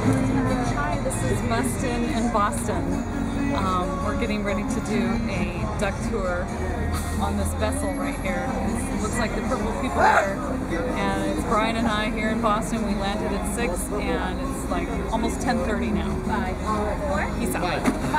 Hi, this is Bustin and Boston. We're getting ready to do a duck tour on this vessel right here. It looks like the purple people here. And it's Brian and I here in Boston. We landed at 6 and it's like almost 10:30 now. Bye. Peace out. Bye.